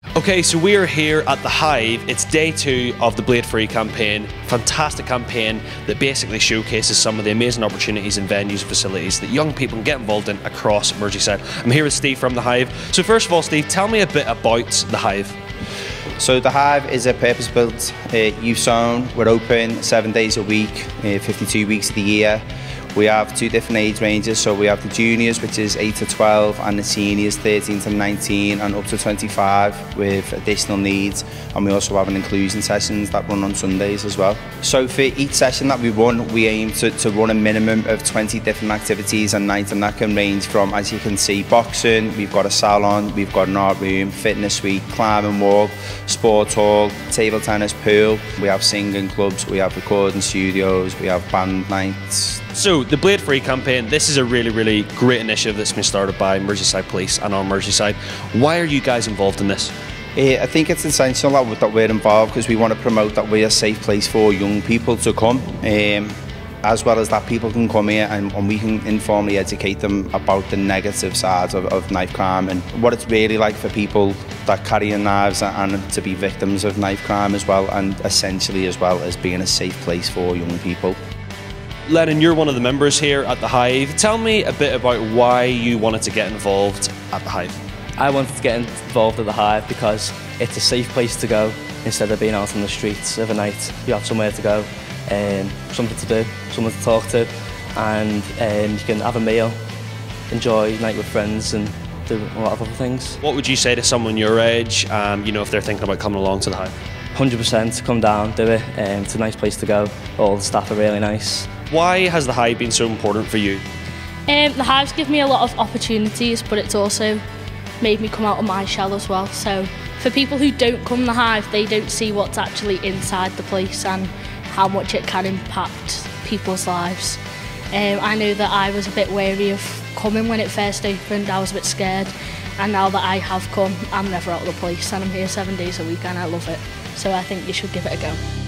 Okay, so we are here at the Hive. It's day 2 of the Blade Free campaign. Fantastic campaign that basically showcases some of the amazing opportunities and venues and facilities that young people can get involved in across Merseyside. I'm here with Steve from the Hive. So first of all, Steve, tell me a bit about the Hive. So the Hive is a purpose-built youth zone. We're open 7 days a week, 52 weeks of the year. We have 2 different age ranges, so we have the juniors, which is 8 to 12, and the seniors, 13 to 19 and up to 25 with additional needs. And we also have an inclusion sessions that run on Sundays as well. So for each session that we run, we aim to run a minimum of 20 different activities a night, and that can range from, as you can see, boxing, we've got a salon, we've got an art room, fitness suite, climbing wall, sports hall, table tennis, pool. We have singing clubs, we have recording studios, we have band nights. So the Blade Free campaign, this is a really great initiative that's been started by Merseyside Police and on Merseyside. Why are you guys involved in this? I think it's essential that we're involved because we want to promote that we're a safe place for young people to come, as well as that people can come here and we can informally educate them about the negative sides of knife crime and what it's really like for people that carry knives and to be victims of knife crime as well, and essentially as well as being a safe place for young people. Lennon, you're one of the members here at the Hive. Tell me a bit about why you wanted to get involved at the Hive. I wanted to get involved at the Hive because it's a safe place to go. Instead of being out on the streets of a night, you have somewhere to go, something to do, someone to talk to, and you can have a meal, enjoy a night with friends and do a lot of other things. What would you say to someone your age, you know, if they're thinking about coming along to the Hive? 100% come down, do it. It's a nice place to go. All the staff are really nice. Why has the Hive been so important for you? The Hive's given me a lot of opportunities, but it's also made me come out of my shell as well. So for people who don't come to the Hive, they don't see what's actually inside the place and how much it can impact people's lives. I know that I was a bit wary of coming when it first opened. I was a bit scared, and now that I have come, I'm never out of the place, and I'm here 7 days a week and I love it. So I think you should give it a go.